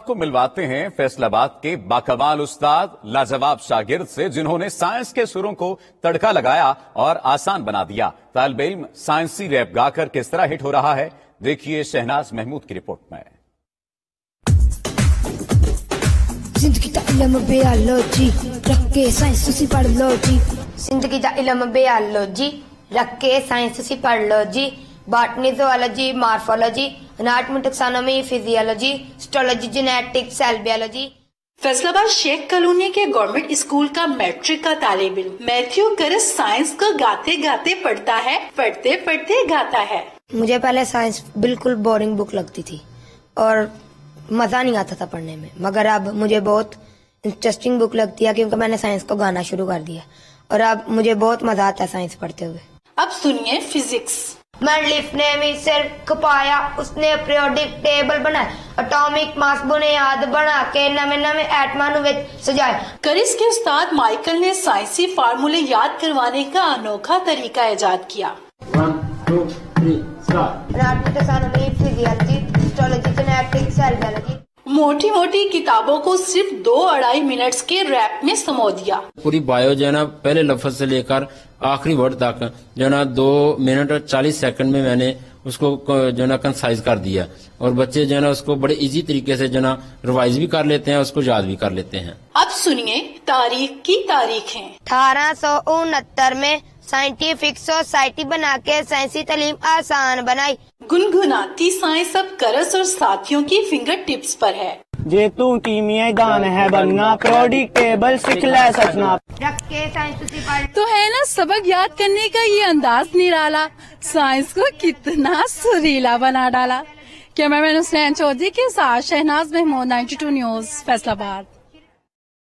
کو ملواتے ہیں فیصل آباد کے باکمال استاد لاجواب شاگرد سے، جنہوں نے سائنس کے سروں کو تڑکا لگایا اور آسان بنا دیا۔ طالب علم سائنسی ریپ گا کر کس طرح ہٹ ہو رہا ہے، دیکھیے شہناز محمود کی رپورٹ میں۔ زندگی دا علم بیالوجی رکھ کے سائنس تسی پڑھ لو جی، زندگی دا علم بیالوجی رکھ کے سائنس تسی پڑھ لو جی، botany zoology morphology anatomy taxonomy physiology histology genetics cell biology. Faisalabad Sheikh colony کے گورنمنٹ اسکول کا میٹرک کا طالب علم میتھیو کرس سائنس کو گاتے گاتے پڑھتا ہے، پڑھتے پڑھتے گاتا ہے۔ مجھے پہلے سائنس بالکل بورنگ بک لگتی تھی اور مزہ نہیں آتا تھا پڑھنے میں، مگر اب مجھے بہت انٹرسٹنگ بک لگتی ہے کیونکہ میں نے سائنس کو گانا شروع کر دیا اور اب مجھے بہت مزہ آتا ہے سائنس پڑھتے ہوئے۔ اب سنیے فزکس۔ مینڈلیف نے میسر کھپایا، اس نے پیریوڈک ٹیبل بنایا، اٹامک ماس بنیاد بنا کے نویں نویں ایٹماں نوں وچ سجایا۔ کرس کے استاد مائیکل نے سائنسی فارمولے یاد کروانے کا انوکھا طریقہ ایجاد کیا۔ 1 2 3 start. Anatomy taxonomy physiology histology genetics cell biology. موٹی موٹی کتابوں کو صرف 2-2.5 منٹس کے ریپ میں سمو دیا۔ پوری بایو جو ہے نا پہلے لفظ سے لے کر آخری ورڈ تک جو ہے نا 2 منٹ اور 40 سیکنڈ میں نے اس کو جو ہے نا کنسائز کر دیا، اور بچے جو ہے نا اس کو بڑے ایزی طریقے سے جو ہے نا ریوائز بھی کر لیتے ہیں، اس کو یاد بھی کر لیتے ہیں۔ اب سنیے تاریخ کی تاریخیں۔ 1869 میں سائنٹیفک سوسائٹی بنا کے سائنسی تعلیم آسان بنائی۔ گنگناتی سائنس اب کرس اور ساتھیوں کی فنگر ٹپس پر ہے۔ جے تو کیمیائی دان ہے بننا، پیریوڈک ٹیبل سیکھ لے سچنا۔ رکھ کے سائنس تسی پڑھ تو ہے نا سبق یاد کرنے کا یہ انداز نرالا، سائنس کو کتنا سریلا بنا ڈالا۔ کیمرہ مین حسین چودھری کے ساتھ شہناز محمود، 92 نیوز، فیصل آباد۔